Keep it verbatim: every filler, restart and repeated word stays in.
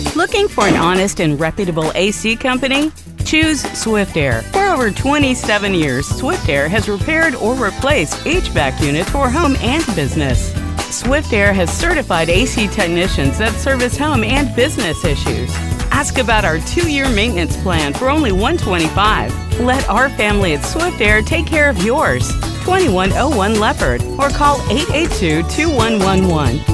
Looking for an honest and reputable A C company? Choose SwiftAir. For over twenty-seven years, SwiftAir has repaired or replaced H V A C units for home and business. SwiftAir has certified A C technicians that service home and business issues. Ask about our two-year maintenance plan for only one hundred twenty-five dollars. Let our family at SwiftAir take care of yours. twenty-one oh one Leopard or call eight eight two, two one one one.